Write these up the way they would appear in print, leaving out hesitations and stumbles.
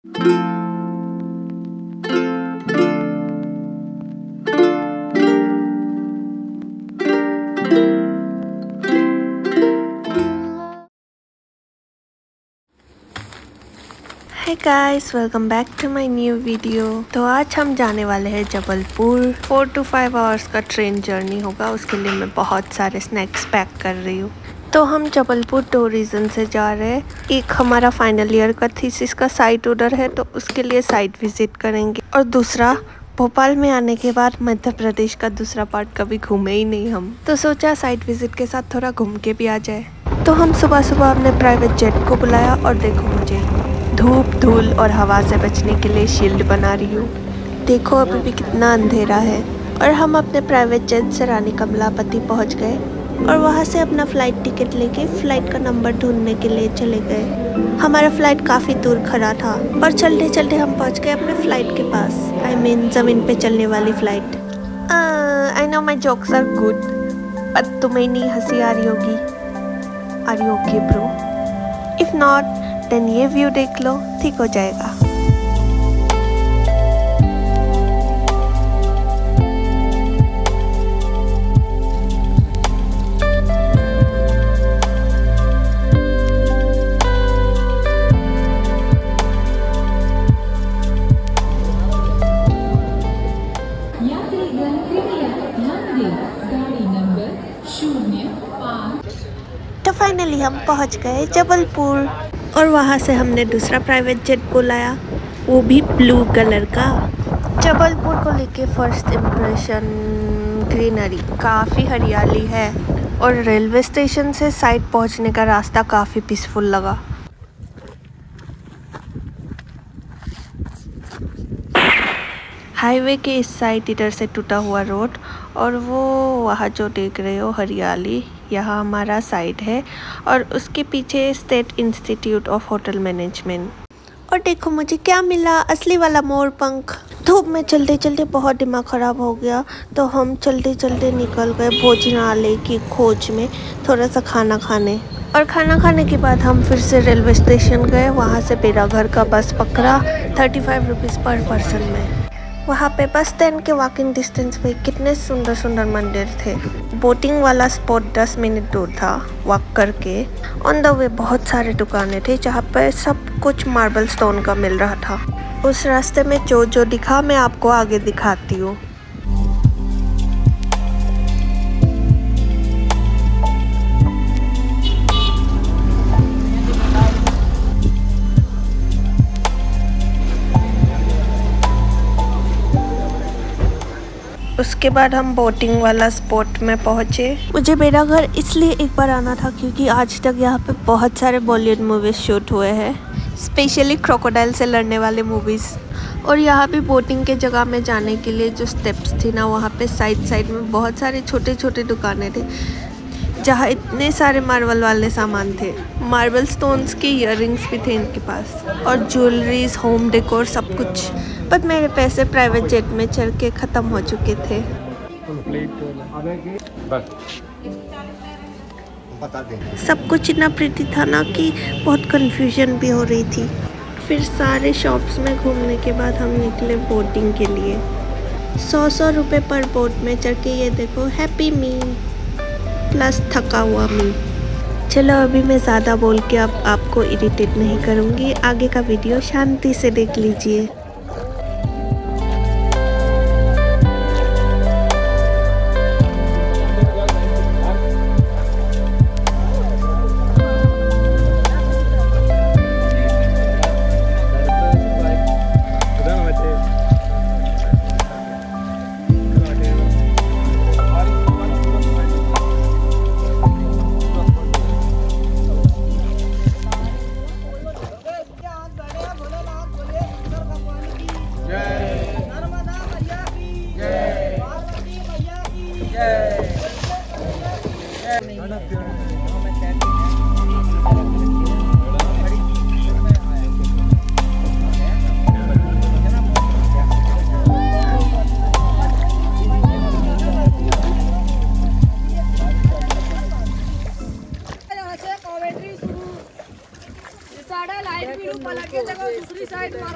Hey guys, welcome back to my new video। तो आज हम जाने वाले हैं जबलपुर। 4 to 5 आवर्स का ट्रेन जर्नी होगा, उसके लिए मैं बहुत सारे स्नैक्स पैक कर रही हूँ। तो हम जबलपुर 2 रीज़न से जा रहे हैं। एक हमारा फाइनल ईयर का थीसिस का साइट उधर है, तो उसके लिए साइट विजिट करेंगे। और दूसरा, भोपाल में आने के बाद मध्य प्रदेश का दूसरा पार्ट कभी घूमे ही नहीं हम, तो सोचा साइट विजिट के साथ थोड़ा घूम के भी आ जाए। तो हम सुबह सुबह अपने प्राइवेट जेट को बुलाया और देखो, मुझे धूप, धूल और हवा से बचने के लिए शील्ड बना रही हूँ। देखो अभी भी कितना अंधेरा है। और हम अपने प्राइवेट जेट से रानी कमलापति पहुँच गए और वहाँ से अपना फ़्लाइट टिकट लेके फ़्लाइट का नंबर ढूंढने के लिए चले गए। हमारा फ़्लाइट काफ़ी दूर खड़ा था और चलते चलते हम पहुँच गए अपने फ़्लाइट के पास। I mean ज़मीन पे चलने वाली flight. I know my jokes are good, पर तुम्हें नहीं हंसी आ रही होगी। Are you okay bro? If not, then ये व्यू देख लो, ठीक हो जाएगा। यात्रीगण कृपया ध्यान दें, गाड़ी नंबर 05। तो फाइनली हम पहुंच गए जबलपुर और वहां से हमने दूसरा प्राइवेट जेट बुलाया, वो भी ब्लू कलर का। जबलपुर को लेके फर्स्ट इम्प्रेशन ग्रीनरी, काफ़ी हरियाली है और रेलवे स्टेशन से साइट पहुंचने का रास्ता काफ़ी पीसफुल लगा। हाईवे के इस साइड इधर से टूटा हुआ रोड और वो वहाँ जो देख रहे हो हरियाली, यहाँ हमारा साइट है और उसके पीछे state institute of hotel management. और देखो मुझे क्या मिला, असली वाला मोर पंख। धूप में चलते चलते बहुत दिमाग ख़राब हो गया, तो हम चलते चलते निकल गए भोजनालय की खोज में थोड़ा सा खाना खाने। और खाना खाने के बाद हम फिर से रेलवे स्टेशन गए, वहाँ से बेराघर का बस पकड़ा 35 रुपीज़ पर पर्सन में। वहाँ पे बस स्टैंड के वॉकिंग डिस्टेंस पे कितने सुंदर सुंदर मंदिर थे। बोटिंग वाला स्पॉट 10 मिनट दूर था वॉक करके। ऑन द वे बहुत सारे दुकानें थे जहाँ पे सब कुछ मार्बल स्टोन का मिल रहा था। उस रास्ते में जो जो दिखा मैं आपको आगे दिखाती हूँ। उसके बाद हम बोटिंग वाला स्पॉट में पहुँचे। मुझे बेराघर इसलिए एक बार आना था क्योंकि आज तक यहाँ पे बहुत सारे बॉलीवुड मूवीज़ शूट हुए हैं, स्पेशली क्रोकोडाइल से लड़ने वाले मूवीज़। और यहाँ पे बोटिंग के जगह में जाने के लिए जो स्टेप्स थी ना, वहाँ पे साइड साइड में बहुत सारे छोटे छोटे दुकानें थे जहाँ इतने सारे मार्बल वाले सामान थे। मार्बल स्टोन्स के इयररिंग्स भी थे इनके पास और ज्वेलरीज, होम डेकोर, सब कुछ। बट मेरे पैसे प्राइवेट जेट में चढ़ के ख़त्म हो चुके थे। सब कुछ इतना प्रिटी था ना कि बहुत कंफ्यूजन भी हो रही थी। फिर सारे शॉप्स में घूमने के बाद हम निकले बोटिंग के लिए। 100 रुपये पर बोट में चढ़ के ये देखो, हैप्पी मी प्लस थका हुआ मी। चलो अभी मैं ज़्यादा बोल के अब आपको इरिटेट नहीं करूँगी, आगे का वीडियो शांति से देख लीजिए।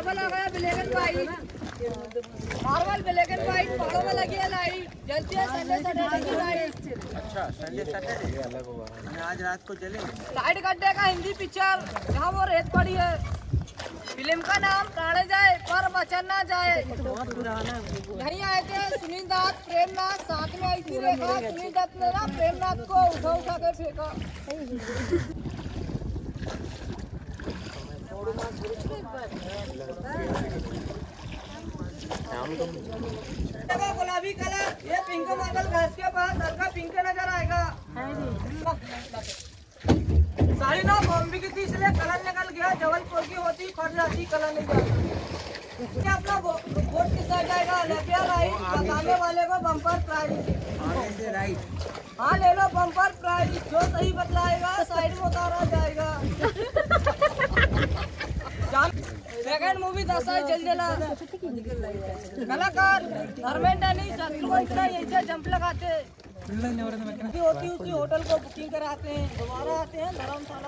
मार्बल आ गया black and white, marble black and white, पहाड़ों में लगी है लाइट, जलती है संडे सैटरडे की लाइट। अच्छा संडे सैटरडे अलग होगा, आज रात को चलेंगे। लाइट गड्ढे का हिंदी पिक्चर जहाँ वो रेत पड़ी है। फिल्म का नाम प्राणे जाए पर बचन ना जाए। यहीं आए थे सुनील दत्त, प्रेमनाथ, साथ में आई थी रेखा। सुनील दत्त ने ना प्रेमनाथ को उठा के फेंका। देखो गुलाबी कलर, ये पिंक मार्बल घास के पास हल्का पिंक नजर आएगा। साड़ी ना बॉम्बे की थी इसलिए कलर निकल गया, जबलपुर की होती फट जाती, कलर नहीं जाती। क्या अपना वोट किस साइड जाएगा? लेफ्ट या राइट? बताने वाले को बम्पर प्राइज। राइट, हाँ ले लो बम्पर प्राइज, जो सही बतलाएगा साइड में उतारा जाएगा। सेकंड मूवी 10 जल्देला। कलाकार धर्मेंद्र नहीं, शत्रुघ्न यहीं से जंप लगाते होती उसी होटल को बुकिंग कराते हैं, दोबारा आते हैं धर्मशाला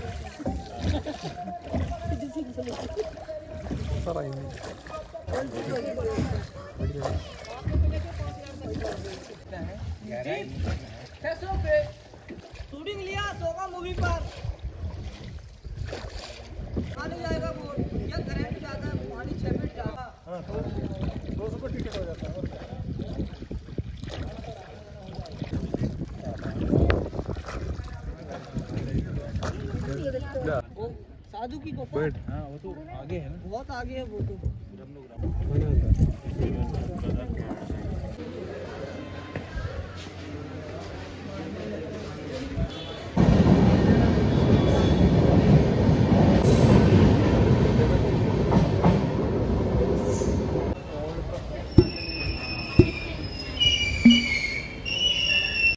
शूटिंग लिया सोगा मूवी पर। पानी जाएगा वो, या करंट जाता है, पानी 6 फीट जाता। 200 का टिकट हो जाता है। वो साधु की गुफा, हाँ वो तो आगे है ना, बहुत आगे है वो तो।